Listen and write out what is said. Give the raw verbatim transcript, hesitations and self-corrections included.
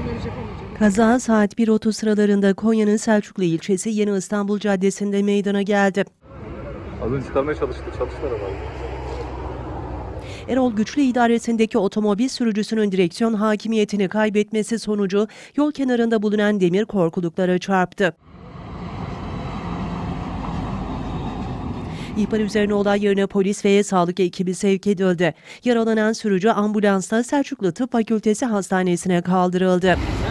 Kaza saat bir otuz sıralarında Konya'nın Selçuklu ilçesi Yeni İstanbul Caddesi'nde meydana geldi. Az önce çıkarmaya çalıştı, çalıştılar arabayı. Erol Güçlü idaresindeki otomobil sürücüsünün direksiyon hakimiyetini kaybetmesi sonucu yol kenarında bulunan demir korkuluklara çarptı. İhbar üzerine olay yerine polis ve sağlık ekibi sevk edildi. Yaralanan sürücü ambulansla Selçuklu Tıp Fakültesi Hastanesi'ne kaldırıldı.